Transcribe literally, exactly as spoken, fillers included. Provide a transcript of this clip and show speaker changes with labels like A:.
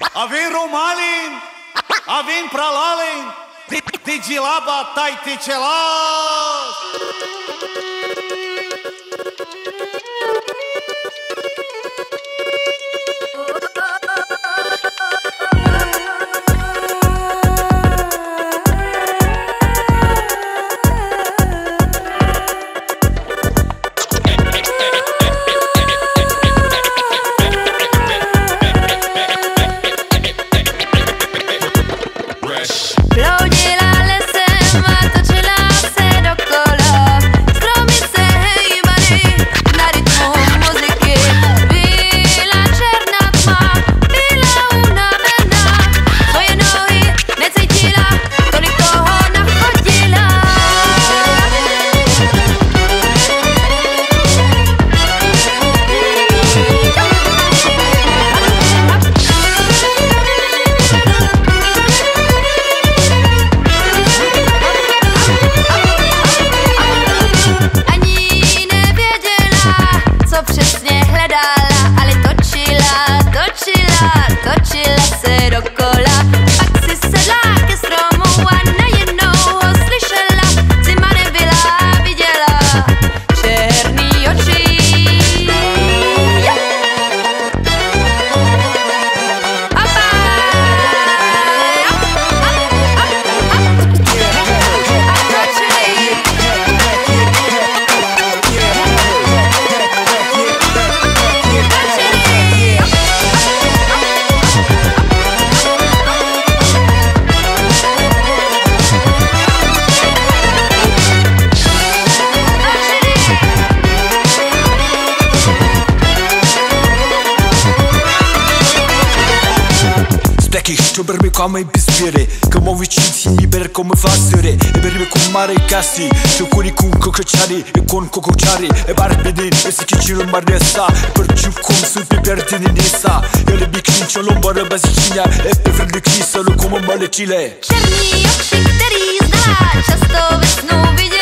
A: A vin Romalin, a vin Pralalin, ty džilaba, taj ty čeláš.
B: Bloudila lesem a točila se dokola, stromy se hejbaly na rytmu muziky. Byla černá tma, byla unavená, svoje nohy necítila, tolik toho nachodila. Točila se dokola, pak si sedla ke stromu a najednou ho slyšela. Zima nebyla, viděla černý oči.
C: Şober mi kamay bispiri Kamovi cinti iber come fassere E berbe con mare cassi Ciocuri con cocociari E con cocociari E barbedin E si chicino maresa Per ciu cum sul piperdini nisa E le bikini čolombară bazicina E pe vrd de chisă Lu cum malecile
B: Černý oči, který zná, často ve snu viděla.